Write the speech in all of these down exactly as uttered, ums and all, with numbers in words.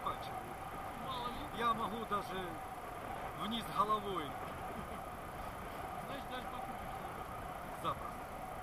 укачивает. Мало ли. Я могу даже вниз головой. Значит, даже покупить Запросто.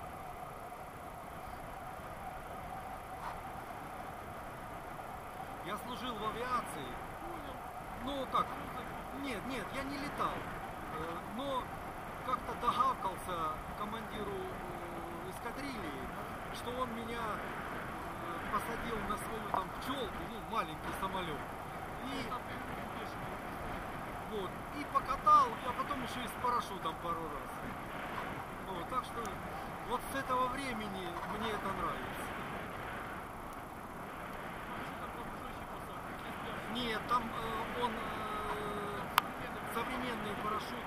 Я служил в авиации. Понял. Ну как? Нет, нет, я не летал. Э, Но как-то догавкался командиру э, эскадрильи, что он меня э, посадил на свою там пчелку, ну, маленький самолет. И Там как бешеный. вот, и покатал, а потом еще и с парашютом пару раз. Вот, так что вот с этого времени мне это нравится. Там что-то попроще посадка. Нет, там э, он э, современные парашюты.